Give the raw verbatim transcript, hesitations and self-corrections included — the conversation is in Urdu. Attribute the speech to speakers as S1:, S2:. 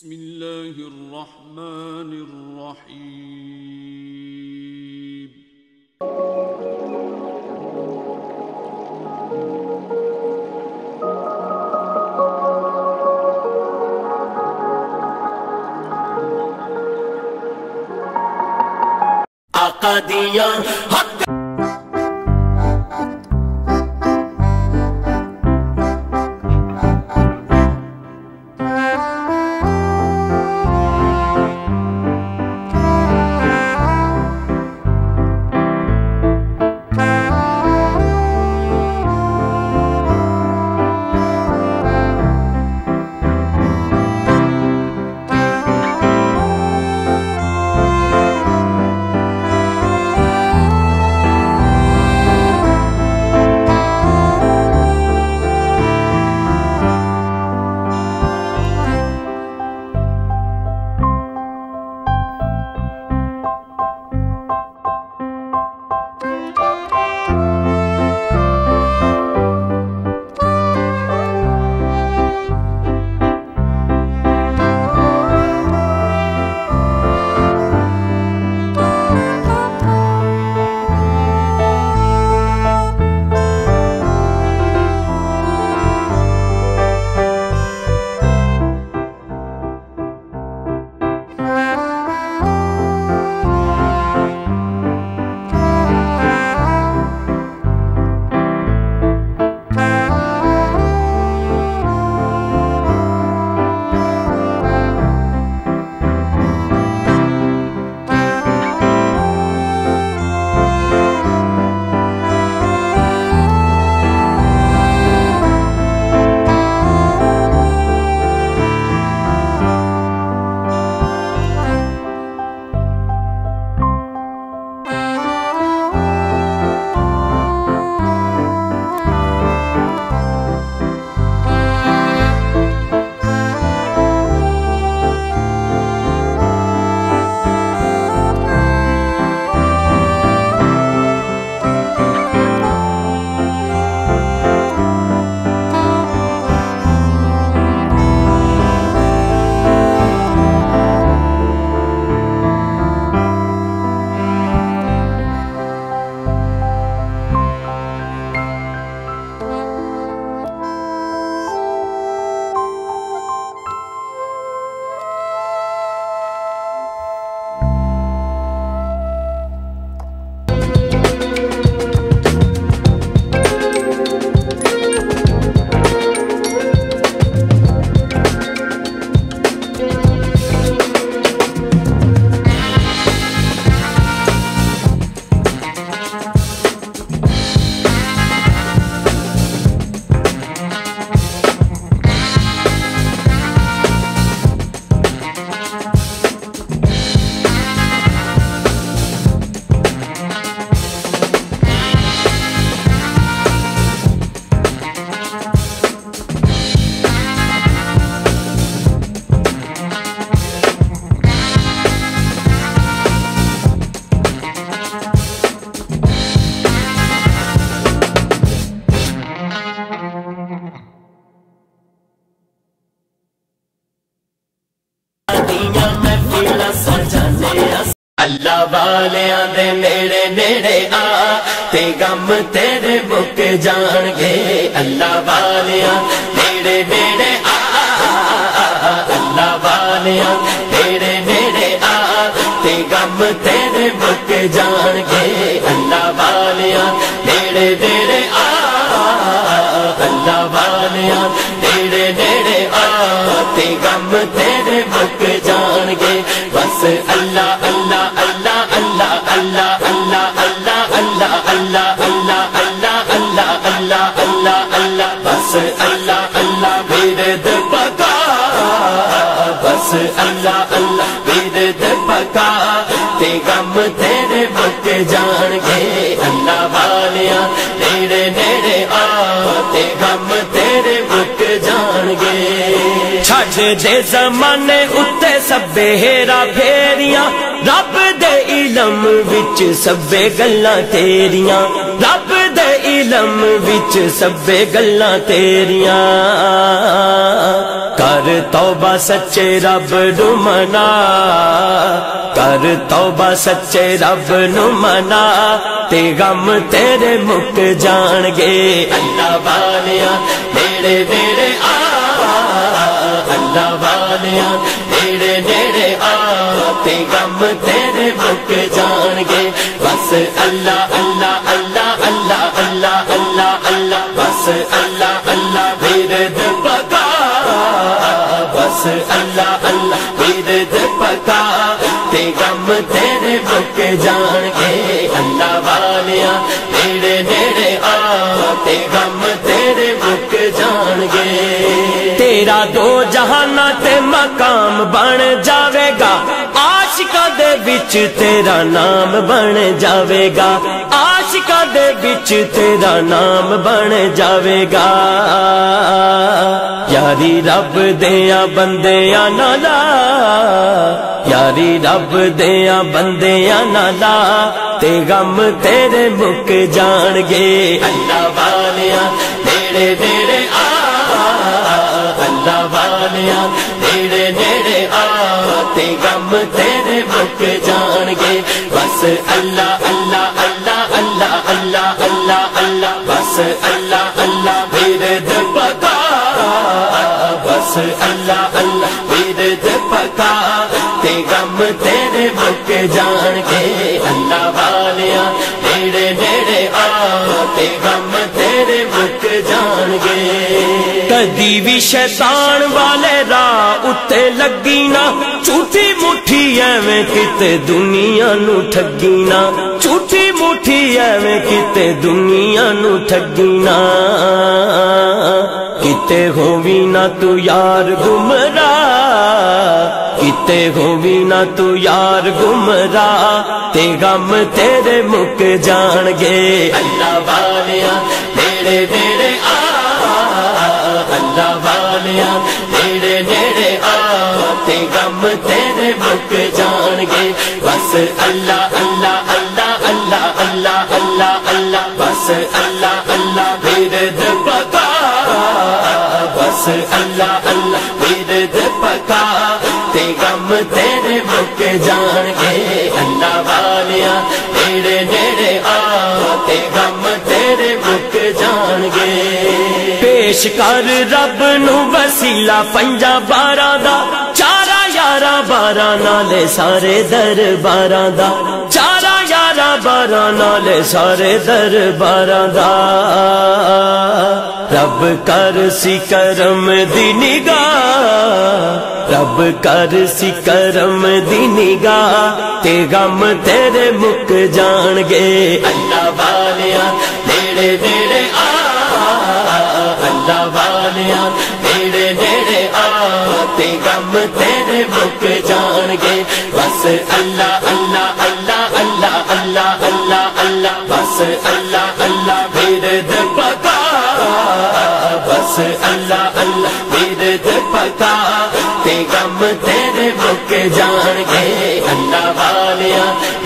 S1: بسم اللہ الرحمن الرحیم
S2: آقا دیا حق اللہ والیاں دے نیڑے نیڑے آ تے غم تیرے مک جان گے اللہ والیاں نیڑے نیڑے آ اللہ والیاں نیڑے نیڑے آ تے غم تیرے مک جان گے اللہ والیاں نیڑے نیڑے آ اللہ والیاں نیڑے نیڑے آ تے غم تیرے مک جان گے بس اللہ اللہ اللہ اللہ اللہ اللہ اللہ اللہ اللہ اللہ اللہ اللہ اللہ اللہ اللہ بس اللہ اللہ ورد پکا بس اللہ اللہ ورد پکا تے غم تیرے مک جان گے اللہ والیاں نیڑے نیڑے آ تے غم تیرے مک جان گے چھٹ دے زمانے اتے سبے ہیرا پھیریاں رب دے علم وچ سبے گلاں تیریاں رب دے علم وچ سبے گلاں تیریاں کر توبہ سچے رب نو منا کر توبہ سچے رب نو منا تے غم تیرے مک جان گے اللہ والیاں نیڑے نیڑے آ اللہ والیاں نیڑے نیڑے آ تے غم تیرے مک جان گے بس اللہ اللہ اللہ اللہ اللہ اللہ اللہ بس اللہ اللہ ورد پکا بس اللہ اللہ ورد پکا تے غم تیرے مک جان گے اللہ والیاں نیڑے نیڑے آ تے غم تیرے مک جان گے تیرا دو جہاناں تے مقام بن جاوے گا عاشقاں دے وچ تیرا نام بن جاوے گا عاشقاں دے وچ تیرا نام بن جاوے گا یاری رب دیاں بندیاں نال یاری رب دیاں بندیاں نال تے غم تیرے مک جان گے اللہ والیاں نیڑے نیڑے آ اللہ والیاں نیڑے نیڑے آ تے غم تیرے مک جان گے بس اللہ اللہ اللہ اللہ اللہ اللہ اللہ بس اللہ اللہ ورد پکا بس اللہ اللہ ورد پکا تے غم تیرے مک جان گے اللہ والیاں نیڑے نیڑے آ تے غم تیرے مک جان گے کدی بھی شیطان والے راہ اتے لگی نا جھوٹی مٹھی ایویں کتے دنیا نو ٹھگی نا جھوٹی مٹھی ایویں کتے دنیا نو ٹھگی نا کتے ہووی نا تو یار گمراہ کتے ہووی نا تو یار گمراہ تے غم تیرے مک جان گے اللہ والیاں نیڑے نیڑے آ اللہ والیاں نیڑے نیڑے آ تے غم تیرے مک جان گے بس اللہ اللہ اللہ اللہ اللہ اللہ اللہ بس اللہ اللہ ورد پکا بس اللہ اللہ ورد پکا تے غم تیرے مک جان گے اللہ والیاں نیڑے نیڑے آ تے غم تیرے مک جان گے پیش کر رب نو وسیلہ پنجا باراں دا چارا یارا بارہ نالے سارے درباراں دا چارا یارا بارہ نالے سارے درباراں دا رب کر سی کرم دی نگاہ رب کر سی کرم دی نگاہ تے غم تیرے مک جان گے اللہ والیاں نیڑے نیڑے آ اللہ والیاں نیڑے نیڑے آ تے غم تیرے مک جان گے بس اللہ اللہ اللہ اللہ اللہ اللہ اللہ بس اللہ اللہ ورد پکا بس اللہ اللہ ورد پکا تے غم تیرے مک جان گے اللہ والیاں